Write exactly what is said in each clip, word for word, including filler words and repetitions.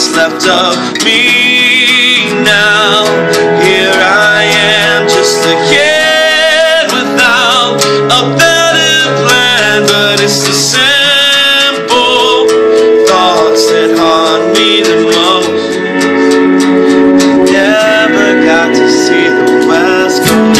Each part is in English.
what's left of me now. Here I am, just a kid without a better plan, but it's the simple thoughts that haunt me the most. Never got to see the West Coast.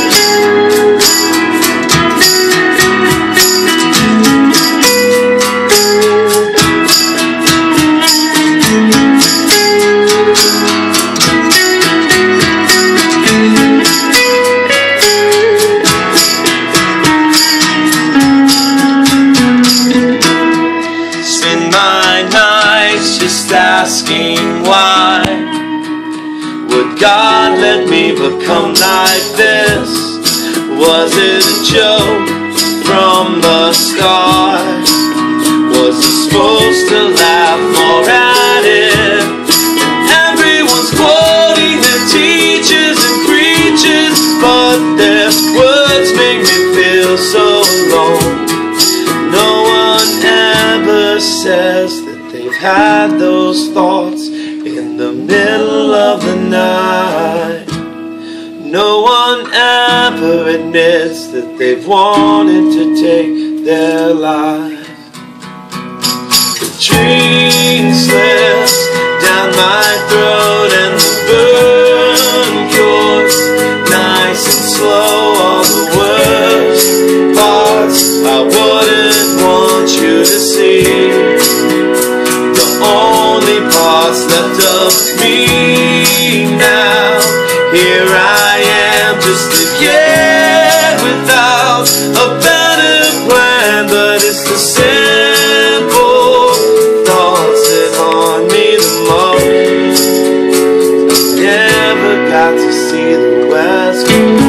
Just asking why would God let me become like this? Was it a joke from the start? Was I supposed to laugh more at it? Everyone's quoting their teachers and preachers, but their words make me feel so alone. No one ever says that they've had those thoughts in the middle of the night. No one ever admits that they've wanted to take their life. The dream slips down my throat and the burn cures nice and slow. All the worst parts I wouldn't want you to see, only parts left of me now. Here I am, just a kid without a better plan, but it's the simple thoughts that haunt me the most. Never got to see the West Coast.